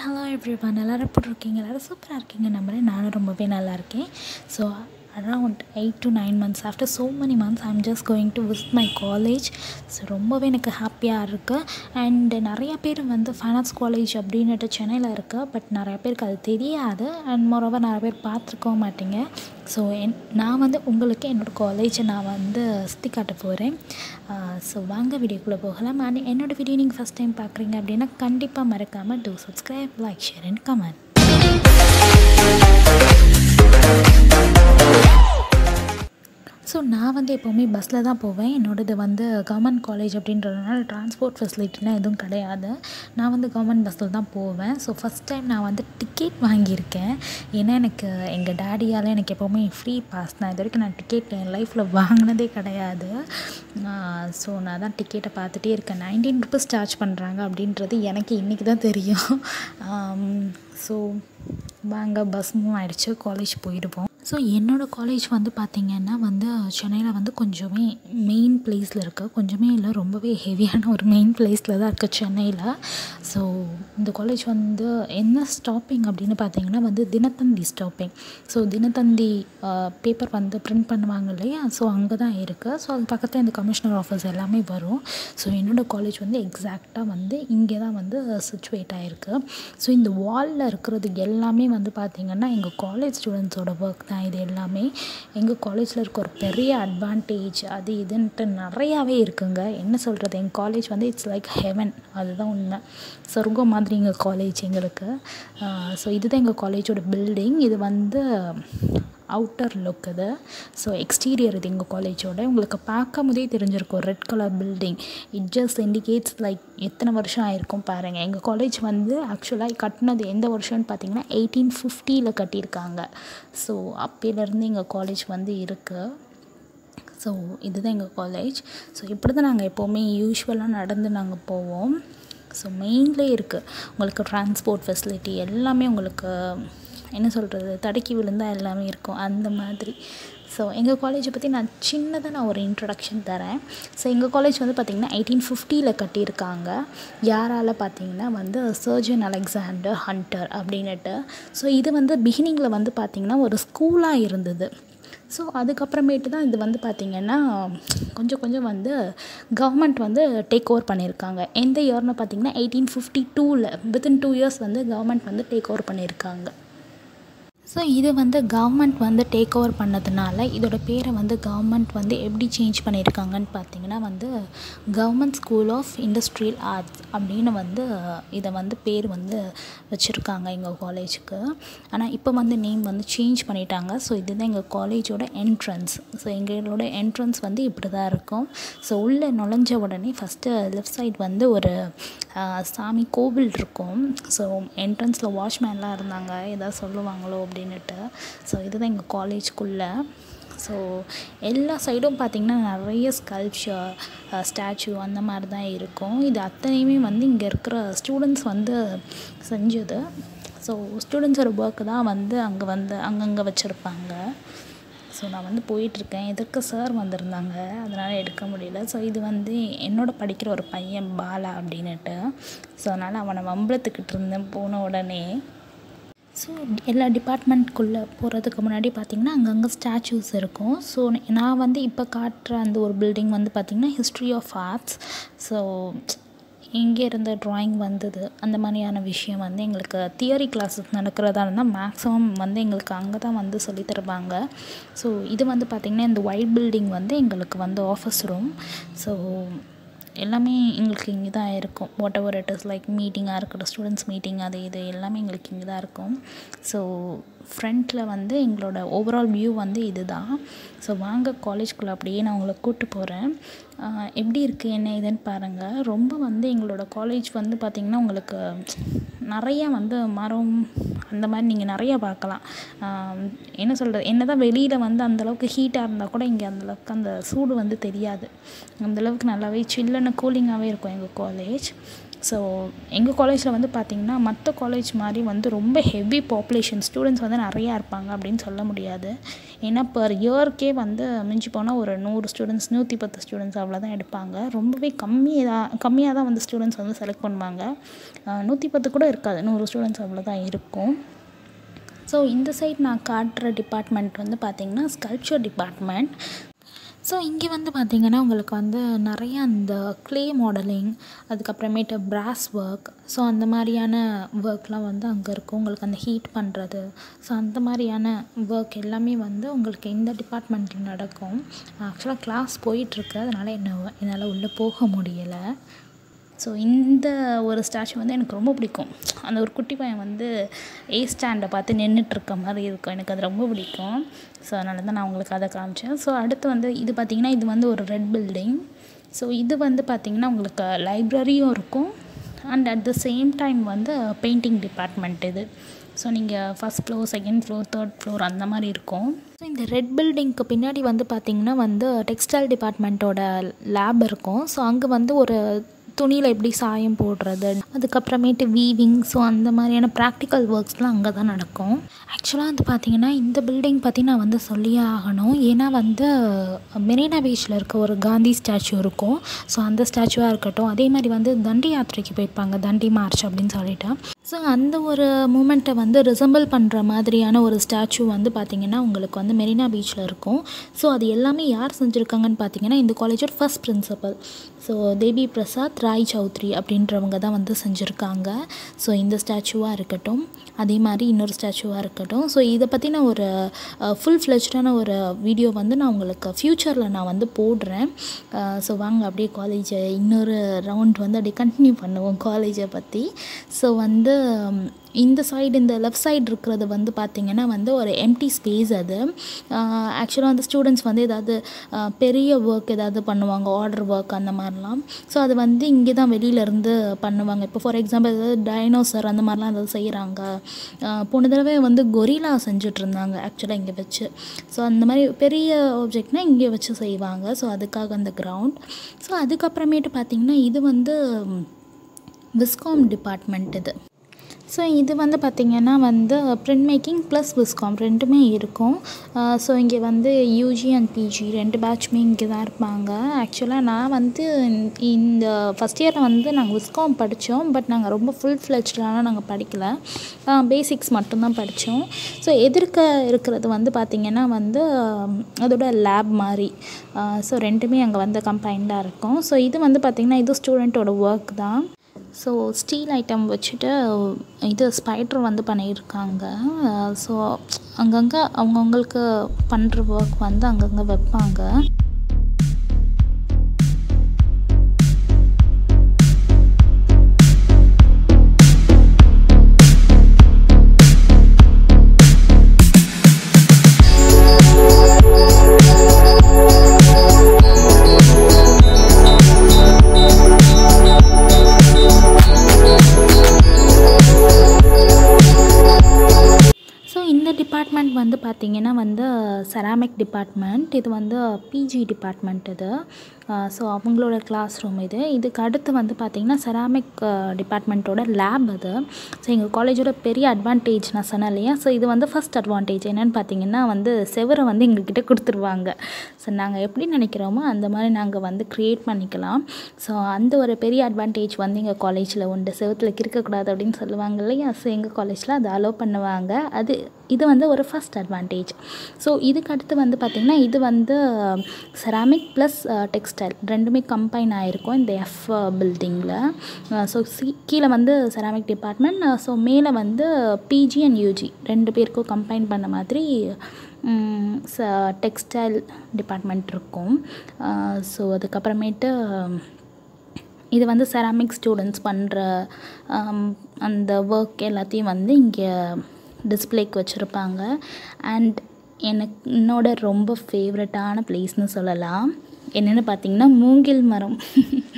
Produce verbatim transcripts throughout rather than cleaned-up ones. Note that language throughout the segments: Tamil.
hello everyone. எல்லாரும் எப்படி இருக்கீங்க? எல்லாரும் சூப்பராக இருக்கீங்க நம்புறேன். நானும் ரொம்பவே நல்லா இருக்கேன். So around eight to nine months after so many months I'm just going to visit my college. So ரொம்பவே எனக்கு ஹாப்பியாக இருக்குது. அண்ட் நிறையா பேர் வந்து ஃபைன் ஆர்ட்ஸ் காலேஜ் அப்படின்னுட்டு சென்னையில் இருக்குது. பட் நிறையா பேருக்கு அது தெரியாது. அண்ட் மோரோவர் நிறைய பேர் பார்த்துருக்கவும் மாட்டீங்க. ஸோ என் நான் வந்து உங்களுக்கு என்னோடய காலேஜை நான் வந்து சுற்றி காட்ட போகிறேன். ஸோ வாங்க வீடியோக்குள்ளே போகலாம். அண்ட் என்னோடய வீடியோ நீங்கள் ஃபஸ்ட் டைம் பார்க்குறீங்க அப்படின்னா கண்டிப்பாக மறக்காமல் to subscribe, like, share and comment. So நான் வந்து எப்போவுமே பஸ்ஸில் தான் போவேன். என்னோடது வந்து கவர்மெண்ட் காலேஜ் அப்படின்றதுனால டிரான்ஸ்போர்ட் ஃபெசிலிட்டிலாம் எதுவும் கிடையாது. நான் வந்து கவர்மெண்ட் பஸ்ஸில் தான் போவேன். ஸோ ஃபஸ்ட் டைம் நான் வந்து டிக்கெட் வாங்கியிருக்கேன். ஏன்னா எனக்கு எங்கள் டேடியால் எனக்கு எப்போவுமே ஃப்ரீ பாஸ் தான். இது வரைக்கும் நான் டிக்கெட் என் லைஃப்பில் வாங்கினதே கிடையாது. ஸோ நான் தான் டிக்கெட்டை பார்த்துட்டே இருக்கேன். நைன்டீன் ருபீஸ் சார்ஜ் பண்ணுறாங்க அப்படின்றது எனக்கு இன்றைக்கி தான் தெரியும். ஸோ வாங்க பஸ் மூவ் ஆகிடுச்சு, காலேஜ் போயிடுவோம். ஸோ என்னோடய காலேஜ் வந்து பார்த்திங்கன்னா வந்து சென்னையில் வந்து கொஞ்சமே மெயின் பிளேஸில் இருக்குது. கொஞ்சமே இல்லை, ரொம்பவே ஹெவியான ஒரு மெயின் பிளேஸில் தான் இருக்குது சென்னையில். ஸோ இந்த காலேஜ் வந்து என்ன ஸ்டாப்பிங் அப்படின்னு பார்த்திங்கன்னா வந்து Dinathanthi stopping. So Dinathanthi paper வந்து பிரிண்ட் பண்ணுவாங்க இல்லையா, ஸோ அங்கே தான் இருக்குது. ஸோ அது பக்கத்தில் இந்த கமிஷனர் ஆஃபீஸ் எல்லாமே வரும். ஸோ என்னோடய காலேஜ் வந்து எக்ஸாக்டாக வந்து இங்கே தான் வந்து சிச்சுவேட் ஆகிருக்கு. ஸோ இந்த வாலில் இருக்கிறது எல்லாமே வந்து பார்த்திங்கன்னா எங்கள் காலேஜ் ஸ்டூடெண்ட்ஸோட ஒர்க் தான். இது எல்லாமே எங்கள் காலேஜில் இருக்க ஒரு பெரிய அட்வான்டேஜ் அது இதுன்ட்டு நிறையாவே இருக்குங்க. என்ன சொல்கிறது, எங்கள் காலேஜ் வந்து இட்ஸ் லைக் ஹெவன். அதுதான் உண்மை, சொர்க்கம் மாதிரி எங்கள் காலேஜ் எங்களுக்கு. ஸோ இதுதான் எங்கள் காலேஜோட பில்டிங். இது வந்து அவுட்டர் லுக் இது. ஸோ எக்ஸ்டீரியர் இது எங்கள் காலேஜோட. உங்களுக்கு பார்க்கும் போதே தெரிஞ்சிருக்கும் red colour building. It just indicates like எத்தனை வருஷம் ஆயிருக்கும் பாருங்கள். எங்கள் காலேஜ் வந்து ஆக்சுவலாக கட்டினது எந்த வருஷம்னு பார்த்தீங்கன்னா எயிட்டீன் ஃபிஃப்டியில் கட்டியிருக்காங்க. ஸோ அப்போலேருந்து எங்கள் காலேஜ் வந்து இருக்குது. ஸோ இதுதான் எங்கள் காலேஜ். ஸோ இப்படி தான் நாங்கள் எப்போவுமே யூஸ்வலாக நடந்து நாங்கள் போவோம். ஸோ மெயின்லேயே இருக்குது உங்களுக்கு ட்ரான்ஸ்போர்ட் ஃபெசிலிட்டி எல்லாமே. உங்களுக்கு என்ன சொல்கிறது, தடுக்கி விழுந்தால் எல்லாமே இருக்கும் அந்த மாதிரி. ஸோ எங்கள் காலேஜை பற்றி நான் சின்னதாக நான் ஒரு இன்ட்ரடக்ஷன் தரேன். ஸோ எங்கள் காலேஜ் வந்து பார்த்திங்கன்னா எயிட்டீன் ஃபிஃப்டியில் கட்டியிருக்காங்க. யாரால் பார்த்திங்கன்னா வந்து சர்ஜன் அலெக்சாண்டர் ஹண்டர் அப்படின்னுட்டு. ஸோ இது வந்து பிகினிங்கில் வந்து பார்த்திங்கன்னா ஒரு ஸ்கூலாக இருந்தது. ஸோ அதுக்கப்புறமேட்டு தான் இது வந்து பார்த்திங்கன்னா கொஞ்சம் கொஞ்சம் வந்து கவர்மெண்ட் வந்து டேக் ஓவர் பண்ணியிருக்காங்க. எந்த இயர்னு பார்த்திங்கன்னா எயிட்டீன் ஃபிஃப்டி டூவில் வித்தின் டூ இயர்ஸ் வந்து கவர்மெண்ட் வந்து டேக் ஓவர் பண்ணியிருக்காங்க. ஸோ இது வந்து கவர்மெண்ட் வந்து டேக் ஓவர் பண்ணதுனால இதோட பேரை வந்து கவர்மெண்ட் வந்து எப்படி சேஞ்ச் பண்ணியிருக்காங்கன்னு பார்த்தீங்கன்னா வந்து government school of industrial arts அப்படின்னு வந்து இதை வந்து பேர் வந்து வச்சுருக்காங்க எங்கள் காலேஜுக்கு. ஆனால் இப்போ வந்து நேம் வந்து சேஞ்ச் பண்ணிட்டாங்க. ஸோ இதுதான் எங்கள் காலேஜோட என்ட்ரன்ஸ். ஸோ எங்களோட என்ட்ரன்ஸ் வந்து இப்படி தான் இருக்கும். ஸோ உள்ளே நுழைஞ்ச உடனே ஃபஸ்ட்டு லெஃப்ட் சைட் வந்து ஒரு சாமி கோவில் இருக்கும். ஸோ என்ட்ரன்ஸில் வாட்ச்மேன்லாம் இருந்தாங்க, எதாவது சொல்லுவாங்களோ அப்படின்னுட்டு. ஸோ இதுதான் எங்கள் காலேஜ்குள்ளே. ஸோ எல்லா சைடும் பார்த்திங்கன்னா நிறைய ஸ்கல்ப்சர், ஸ்டாச்சு அந்த மாதிரி தான் இருக்கும். இது அத்தனையுமே வந்து இங்கே இருக்கிற ஸ்டூடெண்ட்ஸ் வந்து செஞ்சது. ஸோ ஸ்டூடெண்ட்ஸோட ஒர்க்கு தான் வந்து அங்கே வந்து அங்கங்கே வச்சுருப்பாங்க. ஸோ நான் வந்து போயிட்டுருக்கேன். எதற்கு சார் வந்திருந்தாங்க, அதனால் எடுக்க முடியல. ஸோ இது வந்து என்னோட படிக்கிற ஒரு பையன் பாலா அப்படின்னுட்டு. ஸோ அதனால் அவனை வம்பளத்துக்கிட்டு இருந்தேன் போன உடனே. ஸோ எல்லா டிபார்ட்மெண்ட்குள்ளே போகிறதுக்கு முன்னாடி பார்த்திங்கன்னா அங்கங்கே ஸ்டாச்சூஸ் இருக்கும். ஸோ நான் வந்து இப்போ காட்டுற அந்த ஒரு பில்டிங் வந்து பார்த்திங்கன்னா ஹிஸ்ட்ரி ஆஃப் ஆர்ட்ஸ். ஸோ இங்கே இருந்த ட்ராயிங் வந்தது அந்த மாதிரியான விஷயம் வந்து எங்களுக்கு தியரி கிளாஸஸ் நடக்கிறதா இருந்தால் மேக்ஸிமம் வந்து எங்களுக்கு அங்கே தான் வந்து சொல்லி தருவாங்க. ஸோ இது வந்து பார்த்திங்கன்னா இந்த ஒயிட் பில்டிங் வந்து எங்களுக்கு வந்து ஆஃபீஸ் ரூம். ஸோ எல்லாமே எங்களுக்கு இங்கே தான் இருக்கும். Whatever it is like மீட்டிங்காக இருக்கட்டும், ஸ்டூடெண்ட்ஸ் மீட்டிங் அது இது எல்லாமே எங்களுக்கு இங்கே தான் இருக்கும். ஸோ ஃப்ரண்ட்டில் வந்து எங்களோட ஓவரால் வியூ வந்து இது தான். ஸோ வாங்க காலேஜ்குள்ளே அப்படியே நான் உங்களை கூப்பிட்டு போகிறேன். எப்படி இருக்குது என்ன இதுன்னு பாருங்கள். ரொம்ப வந்து எங்களோட காலேஜ் வந்து பார்த்திங்கன்னா உங்களுக்கு நிறையா வந்து மரம் அந்த மாதிரி நீங்கள் நிறையா பார்க்கலாம். என்ன சொல்கிறது, என்ன தான் வெளியில் வந்து அந்தளவுக்கு ஹீட்டாக இருந்தால் கூட இங்கே அந்தளவுக்கு அந்த சூடு வந்து தெரியாது. அந்தளவுக்கு நல்லாவே சில்லுன்னு கூலிங்காகவே இருக்கும் எங்கள் காலேஜ். ஸோ எங்கள் காலேஜில் வந்து பார்த்திங்கன்னா மற்ற காலேஜ் மாதிரி வந்து ரொம்ப ஹெவி பாப்புலேஷன் ஸ்டூடெண்ட்ஸ் வந்து நிறையா இருப்பாங்க அப்படின்னு சொல்ல முடியாது. ஏன்னா பர் இயர்க்கே வந்து மிஞ்சி போனால் ஒரு நூறு ஸ்டூடெண்ட்ஸ் நூற்றி பத்து ஸ்டூடெண்ட்ஸ் அவ்வளோதான் எடுப்பாங்க. ரொம்பவே கம்மியாக தான் கம்மியாக தான் வந்து ஸ்டூடெண்ட்ஸ் வந்து செலக்ட் பண்ணுவாங்க. நூற்றி பத்து கூட இருக்காது, நூறு ஸ்டூடெண்ட்ஸ் அவ்வளோதான் இருக்கும். ஸோ இந்த சைட் நான் காட்டுற டிபார்ட்மெண்ட் வந்து பார்த்திங்கன்னா ஸ்கல்ப்சர் டிபார்ட்மெண்ட். ஸோ இங்கே வந்து பார்த்திங்கன்னா உங்களுக்கு வந்து நிறையா அந்த க்ளே மாடலிங், அதுக்கப்புறமேட்டு ப்ராஸ் ஒர்க், ஸோ அந்த மாதிரியான ஒர்க்லாம் வந்து அங்கே இருக்கும். உங்களுக்கு அந்த ஹீட் பண்ணுறது, ஸோ அந்த மாதிரியான ஒர்க் எல்லாமே வந்து உங்களுக்கு இந்த டிபார்ட்மெண்ட்டில் நடக்கும். ஆக்சுவலாக கிளாஸ் போயிட்டுருக்கு, அதனால் என்ன என்னால் உள்ளே போக முடியலை. ஸோ இந்த ஒரு ஸ்டாச்சு வந்து எனக்கு ரொம்ப பிடிக்கும். அந்த ஒரு குட்டி பையன் வந்து ஏ ஸ்டாண்டை பார்த்து நின்றுட்டுருக்க மாதிரி இருக்கும், எனக்கு அது ரொம்ப பிடிக்கும். ஸோ அதனால தான் நான் உங்களுக்கு அதை காமிச்சேன். ஸோ அடுத்து வந்து இது பார்த்திங்கன்னா இது வந்து ஒரு ரெட் பில்டிங். ஸோ இது வந்து பார்த்திங்கன்னா உங்களுக்கு லைப்ரரியும் இருக்கும் and at the same time வந்து பெயிண்டிங் டிபார்ட்மெண்ட் இது. ஸோ நீங்கள் first floor, second floor, third floor அந்த மாதிரி இருக்கும். ஸோ இந்த ரெட் பில்டிங்க்கு பின்னாடி வந்து பார்த்திங்கன்னா வந்து டெக்ஸ்டைல் டிபார்ட்மெண்ட்டோட லேப் இருக்கும். ஸோ அங்கே வந்து ஒரு துணியில் எப்படி சாயம் போடுறது, அதுக்கப்புறமேட்டு வீவிங், ஸோ அந்த மாதிரியான ப்ராக்டிக்கல் ஒர்க்ஸ்லாம் அங்கே தான் நடக்கும். ஆக்சுவலாக வந்து பார்த்திங்கன்னா இந்த பில்டிங் பற்றி நான் வந்து சொல்லியே ஆகணும். ஏன்னா வந்து மெரினா பீச்சில் இருக்க ஒரு காந்தி ஸ்டாச்சு இருக்கும். ஸோ அந்த ஸ்டாச்சுவாக இருக்கட்டும், அதே மாதிரி வந்து தண்டி யாத்திரைக்கு போயிருப்பாங்க, தண்டி மார்ச் அப்படின்னு சொல்லிட்டு. ஸோ அந்த ஒரு மூமெண்ட்டை வந்து ரிசம்பிள் பண்ணுற மாதிரியான ஒரு ஸ்டாச்சு வந்து பார்த்திங்கன்னா உங்களுக்கு வந்து மெரினா பீச்சில் இருக்கும். ஸோ அது எல்லாமே யார் செஞ்சுருக்காங்கன்னு பார்த்திங்கன்னா இந்த காலேஜோட first principal, so Devi Prasad Roy Chowdhury அப்படின்றவங்க தான் வந்து செஞ்சுருக்காங்க. ஸோ இந்த ஸ்டாச்சுவாக இருக்கட்டும், அதே மாதிரி இன்னொரு ஸ்டாச்சுவாக இருக்கட்டும். ஸோ இதை பற்றின ஒரு ஃபுல் ஃப்ளெஜ்டான ஒரு வீடியோ வந்து நான் உங்களுக்கு ஃப்யூச்சரில் நான் வந்து போடுறேன். ஸோ வாங்க அப்படியே காலேஜை இன்னொரு ரவுண்ட் வந்து அப்படியே கண்டினியூ பண்ணுவோம் காலேஜை பற்றி. ஸோ வந்து இந்த சைடு இந்த லெஃப்ட் சைடு இருக்கிறது வந்து பார்த்திங்கன்னா வந்து ஒரு எம்டி ஸ்பேஸ். அது ஆக்சுவலாக வந்து ஸ்டூடெண்ட்ஸ் வந்து ஏதாவது பெரிய ஒர்க் ஏதாவது பண்ணுவாங்க, ஆர்டர் ஒர்க் அந்த மாதிரிலாம். ஸோ அது வந்து இங்கே தான் வெளியிலேருந்து பண்ணுவாங்க. இப்போ ஃபார் எக்ஸாம்பிள் ஏதாவது டைனோசர் அந்த மாதிரிலாம் ஏதாவது செய்கிறாங்க. போன தடவை வந்து கொரிலா செஞ்சிட்ருந்தாங்க ஆக்சுவலாக இங்கே வச்சு. ஸோ அந்த மாதிரி பெரிய ஆப்ஜெக்ட்னால் இங்கே வச்சு செய்வாங்க. ஸோ அதுக்காக அந்த கிரவுண்ட். ஸோ அதுக்கப்புறமேட்டு பார்த்திங்கன்னா இது வந்து விஸ்காம் டிபார்ட்மெண்ட் இது. ஸோ இது வந்து பார்த்திங்கன்னா வந்து பிரிண்ட் மேக்கிங் ப்ளஸ் விஸ்காம் ரெண்டுமே இருக்கும். ஸோ இங்கே வந்து யூஜி அண்ட் பிஜி ரெண்டு பேட்ச்மே இங்கே தான் இருப்பாங்க. ஆக்சுவலாக நான் வந்து இந்த ஃபஸ்ட் இயரில் வந்து நாங்கள் விஸ்காம் படித்தோம். பட் நாங்கள் ரொம்ப ஃபுல் ஃப்ளெஜ்டாலாம் நாங்கள் படிக்கலை, பேசிக்ஸ் மட்டும்தான் படித்தோம். ஸோ எதிர்க்க இருக்கிறது வந்து பார்த்திங்கன்னா வந்து அதோட லேப் மாதிரி. ஸோ ரெண்டுமே அங்கே வந்து கம்பைண்டாக இருக்கும். ஸோ இது வந்து பார்த்திங்கன்னா இது ஸ்டூடெண்ட்டோட ஒர்க் தான். ஸோ ஸ்டீல் ஐட்டம் வச்சுட்டு இது ஸ்பைடர் வந்து பண்ணியிருக்காங்க. ஸோ அங்கங்கே அவங்கவுங்களுக்கு பண்ணுற ஒர்க் வந்து அங்கங்கே வைப்பாங்க. டிபார்ட்மெண்ட் வந்து பார்த்திங்கன்னா வந்து செராமிக் டிபார்ட்மெண்ட். இது வந்து பிஜி டிபார்ட்மெண்ட் இது. ஸோ அவங்களோட கிளாஸ் ரூம் இது. இதுக்கு அடுத்து வந்து பார்த்திங்கன்னா செராமிக் டிபார்ட்மெண்ட்டோட லேப் அது. ஸோ எங்கள் காலேஜோட பெரிய அட்வான்டேஜ் நான் சொன்னேன் இல்லையா, ஸோ இது வந்து ஃபஸ்ட் அட்வான்டேஜ் என்னென்னு பார்த்திங்கன்னா வந்து செவரை வந்து எங்கள்கிட்ட கொடுத்துருவாங்க. ஸோ நாங்கள் எப்படி நினைக்கிறோமோ அந்த மாதிரி நாங்கள் வந்து க்ரியேட் பண்ணிக்கலாம். ஸோ அந்த ஒரு பெரிய அட்வான்டேஜ் வந்து எங்கள் காலேஜில் உண்டு. செவத்தில் கிறுக்கக்கூடாது அப்படின்னு சொல்லுவாங்க இல்லையா, ஸோ எங்கள் காலேஜில் அதை அலோவ் பண்ணுவாங்க. அது இது வந்து ஒரு ஃபஸ்ட் அட்வான்டேஜ். ஸோ இதுக்கு அடுத்து வந்து பார்த்திங்கன்னா இது வந்து செராமிக் ப்ளஸ் டெக்ஸ்டைல் ரெண்டுமே கம்பைன் ஆகிருக்கும் இந்த எஃப் பில்டிங்கில். ஸோ சி கீழே வந்து செராமிக் டிபார்ட்மெண்ட், ஸோ மேலே வந்து பிஜி அண்ட் யூஜி ரெண்டு பேருக்கும் கம்பைன் பண்ண மாதிரி ச டெக்ஸ்டைல் டிபார்ட்மெண்ட் இருக்கும். ஸோ அதுக்கப்புறமேட்டு இது வந்து செராமிக் ஸ்டூடெண்ட்ஸ் பண்ணுற அந்த ஒர்க் எல்லாத்தையும் வந்து இங்கே டிஸ்பிளேக்கு வச்சுருப்பாங்க. அண்ட் எனக்கு என்னோட ரொம்ப ஃபேவரட்டான ப்ளேஸ்னு சொல்லலாம். என்னென்னு பார்த்திங்கன்னா மூங்கில் மரம்.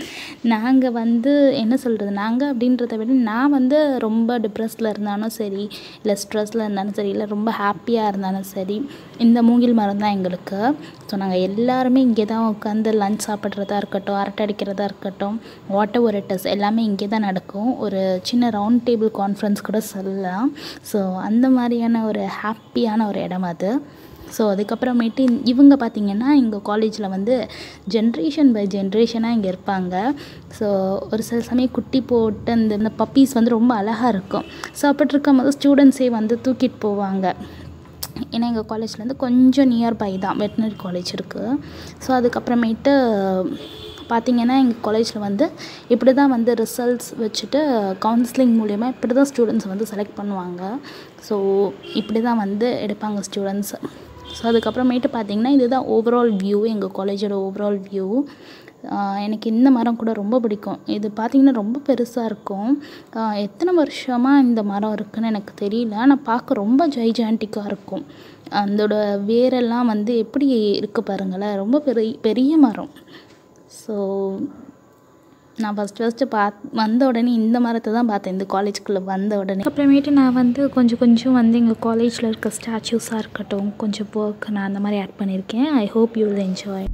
நாங்கள் வந்து என்ன சொல்கிறது, நாங்கள் அப்படின்றத விட நான் வந்து ரொம்ப டிப்ரெஸ்டில் இருந்தாலும் சரி, இல்லை ஸ்ட்ரெஸ்ஸில் இருந்தாலும் சரி, இல்லை ரொம்ப ஹாப்பியாக இருந்தாலும் சரி, இந்த மூங்கில் மரம் தான் எங்களுக்கு. ஸோ நாங்கள் எல்லாருமே இங்கே தான் உட்காந்து லஞ்ச் சாப்பிட்றதா இருக்கட்டும், அரட்டை அடிக்கிறதா இருக்கட்டும், வாட் எவர் இட் இஸ் எல்லாமே இங்கே தான் நடக்கும். ஒரு சின்ன ரவுண்ட் டேபிள் கான்ஃபரன்ஸ் கூட சொல்லலாம். ஸோ அந்த மாதிரியான ஒரு ஹாப்பியான ஒரு இடம் அது. ஸோ அதுக்கப்புறமேட்டு இவங்க பார்த்திங்கன்னா எங்கள் காலேஜில் வந்து ஜென்ரேஷன் பை ஜென்ரேஷனாக இங்கே இருப்பாங்க. ஸோ ஒரு சில சமயம் குட்டி போட்டு அந்த இந்த பப்பீஸ் வந்து ரொம்ப அழகாக இருக்கும். ஸோ அப்படி இருக்கும் போது ஸ்டூடெண்ட்ஸே வந்து தூக்கிட்டு போவாங்க. ஏன்னா எங்கள் காலேஜ்லேருந்து கொஞ்சம் நியர்பை தான் வெட்டினரி காலேஜ் இருக்குது. ஸோ அதுக்கப்புறமேட்டு பார்த்திங்கன்னா எங்கள் காலேஜில் வந்து இப்படி தான் வந்து ரிசல்ட்ஸ் வச்சுட்டு கவுன்சிலிங் மூலயமா இப்படி தான் ஸ்டூடெண்ட்ஸ் வந்து செலக்ட் பண்ணுவாங்க. ஸோ இப்படி தான் வந்து எடுப்பாங்க ஸ்டூடெண்ட்ஸ். ஸோ அதுக்கப்புறமேட்டு பார்த்திங்கன்னா இதுதான் ஓவரால் வியூ, எங்கள் காலேஜோட ஓவரால் வியூ. எனக்கு இந்த மரம் கூட ரொம்ப பிடிக்கும். இது பார்த்திங்கன்னா ரொம்ப பெருசாக இருக்கும். எத்தனை வருஷமாக இந்த மரம் இருக்குதுன்னு எனக்கு தெரியல, ஆனால் பார்க்க ரொம்ப ஜைஜாண்டிக்காக இருக்கும். அதோட வேரெல்லாம் வந்து எப்படி இருக்குது பாருங்களேன், ரொம்ப பெரிய பெரிய மரம். ஸோ நான் ஃபஸ்ட் ஃபஸ்ட்டு பாத் வந்த உடனே இந்த மரத்தை தான் பார்த்தேன், இந்த காலேஜுக்குள்ளே வந்த உடனே. அப்புறமேட்டு நான் வந்து கொஞ்சம் கொஞ்சம் வந்து எங்கள் காலேஜில் இருக்க ஸ்டாச்சூஸாக இருக்கட்டும், கொஞ்சம் ஒர்க் நான் அந்த மாதிரி ஆட் பண்ணியிருக்கேன். I hope you will enjoy.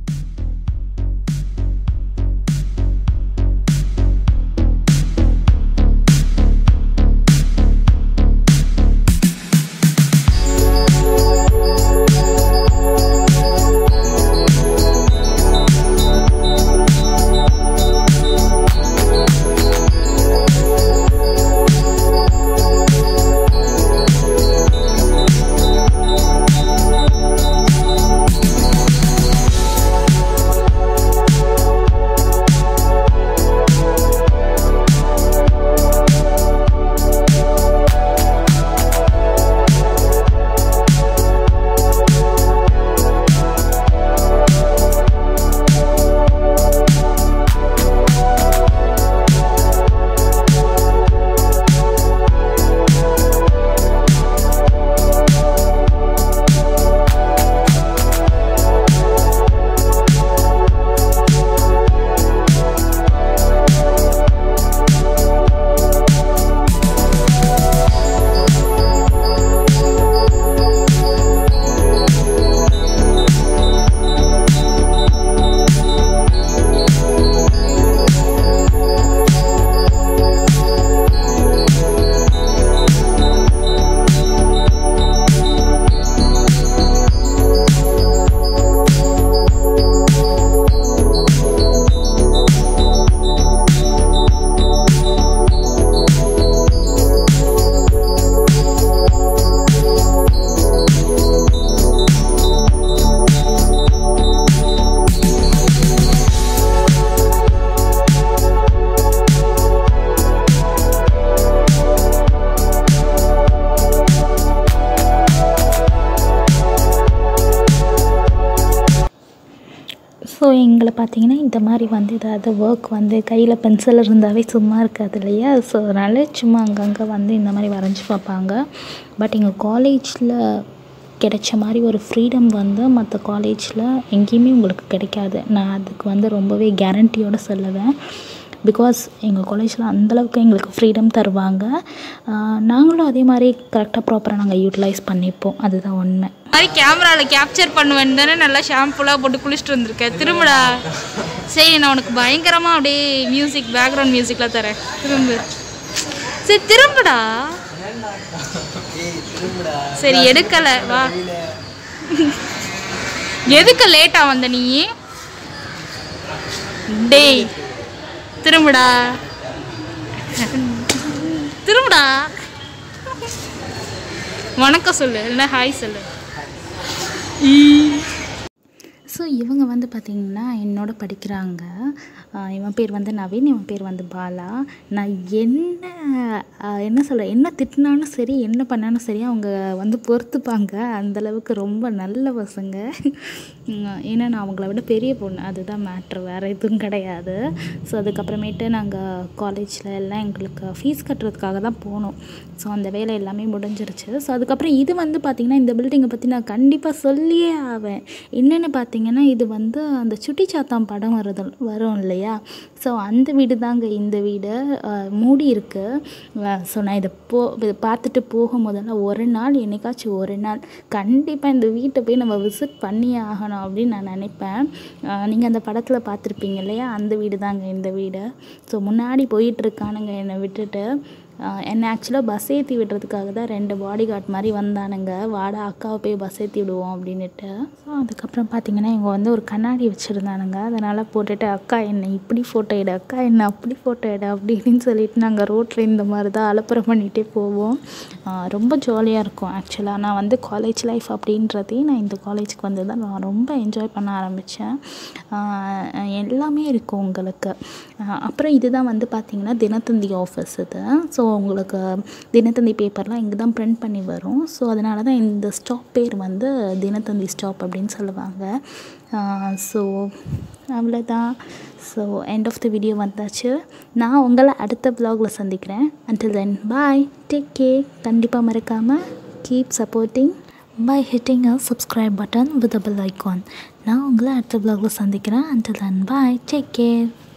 So எங்களை பார்த்திங்கன்னா இந்த மாதிரி வந்து ஏதாவது ஒர்க் வந்து கையில் பென்சில் இருந்தாவே சும்மா இருக்காது இல்லையா. ஸோ அதனால் சும்மா அங்கங்கே வந்து இந்த மாதிரி வரைஞ்சி பார்ப்பாங்க. பட் எங்கள் காலேஜில் கிடைச்ச மாதிரி ஒரு ஃப்ரீடம் வந்து மற்ற காலேஜில் எங்கேயுமே உங்களுக்கு கிடைக்காது. நான் அதுக்கு வந்து ரொம்பவே கேரண்டியோடு சொல்லுவேன். பிகாஸ் எங்கள் காலேஜில் அந்தளவுக்கு எங்களுக்கு ஃப்ரீடம் தருவாங்க. நாங்களும் அதே மாதிரி கரெக்டாக ப்ராப்பராக நாங்கள் யூட்டிலைஸ் பண்ணிப்போம். அதுதான் உண்மை. மாதிரி கேமராவில் கேப்சர் பண்ணுவேன் தானே, நல்லா ஷாம்புலாம் போட்டு குளிச்சுட்டு வந்திருக்கேன். திரும்படா. சரி, நான் உனக்கு பயங்கரமாக அப்படியே மியூசிக் பேக்ரவுண்ட் மியூசிக்லாம் தரேன். திரும்ப. சரி திரும்படா. சரி எடுக்கலை, வா. எதுக்கு லேட்டாக வந்த நீ? டேய் திரும்படா, திரும்படா. வணக்கம் சொல்லு, இல்லை ஹாய் சொல்லு. ஸோ இவங்க வந்து பார்த்திங்கன்னா என்னோட படிக்கிறாங்க. இவன் பேர் வந்து நவீன், இவன் பேர் வந்து பாலா. நான் என்ன என்ன சொல்ல என்ன திட்டினாலும் சரி, என்ன பண்ணாலும் சரி அவங்க வந்து பொறுத்துப்பாங்க. அந்தளவுக்கு ரொம்ப நல்ல பசங்க. ஏன்னா நான் அவங்கள விட பெரிய பொண்ணு, அதுதான் மேட்ரு, வேறு எதுவும் கிடையாது. ஸோ அதுக்கப்புறமேட்டு நாங்கள் காலேஜில் எல்லாம் எங்களுக்கு ஃபீஸ் கட்டுறதுக்காக தான் போனோம். ஸோ அந்த வேலை எல்லாமே முடிஞ்சிருச்சு. ஸோ அதுக்கப்புறம் இது வந்து பார்த்திங்கன்னா இந்த பில்டிங்கை பற்றி நான் கண்டிப்பாக சொல்லியே ஆவேன். என்னென்னு பார்த்திங்கன்னா பார்த்தீங்கன்னா இது வந்து அந்த சுட்டி சாத்தான் படம் வருது வரும் இல்லையா, ஸோ அந்த வீடு தாங்க இந்த வீடு. மூடி இருக்குது. ஸோ நான் இதை போ இதை பார்த்துட்டு போகும் போதெல்லாம் ஒரு நாள் என்னைக்காச்சும் ஒரு நாள் கண்டிப்பாக இந்த வீட்டை போய் நம்ம விசிட் பண்ணியே ஆகணும் அப்படின்னு நான் நினைப்பேன். நீங்கள் அந்த படத்தில் பார்த்துருப்பீங்க இல்லையா, அந்த வீடு தாங்க இந்த வீடு. ஸோ முன்னாடி போயிட்டுருக்கானுங்க என்னை விட்டுட்டு. என்னை ஆக்சுவலாக பஸ் ஏற்றி விடுறதுக்காக தான் ரெண்டு பாடி கார்ட் மாதிரி வந்தானுங்க, வாடா அக்காவை போய் பஸ் ஏற்றி விடுவோம் அப்படின்னுட்டு. ஸோ அதுக்கப்புறம் பார்த்திங்கன்னா இவங்க வந்து ஒரு கண்ணாடி வச்சுருந்தானுங்க, அதனால் போட்டுட்டு அக்கா என்னை இப்படி ஃபோட்டோ எடு, அக்கா என்னை அப்படி ஃபோட்டோ எடு அப்படின்னு சொல்லிட்டு நாங்கள் ரோட்டில் இந்த மாதிரி தான் அலப்பறம் பண்ணிகிட்டே போவோம். ரொம்ப ஜாலியாக இருக்கும். ஆக்சுவலாக நான் வந்து காலேஜ் லைஃப் அப்படின்றதே நான் இந்த காலேஜுக்கு வந்து தான் நான் ரொம்ப என்ஜாய் பண்ண ஆரம்பித்தேன். எல்லாமே இருக்கும் உங்களுக்கு. அப்புறம் இதுதான் வந்து பார்த்திங்கன்னா தினத்தந்தி ஆஃபீஸ் இது. ஸோ உங்களுக்கு தினத்தந்தி பேப்பர்லாம் இங்கே தான் பிரிண்ட் பண்ணி வரும். ஸோ அதனால தான் இந்த ஸ்டாப் பேர் வந்து தினத்தந்தி ஸ்டாப் அப்படின்னு சொல்லுவாங்க. ஸோ அவ்வளோதான். So end of the video வந்தாச்சு. நான் உங்களை அடுத்த வ்ளாகில் சந்திக்கிறேன். until then bye, take care. கண்டிப்பாக மறக்காமல் keep supporting by hitting a subscribe button with the bell icon. நான் உங்களை அடுத்த வ்ளாகில் சந்திக்கிறேன். until then bye, take care.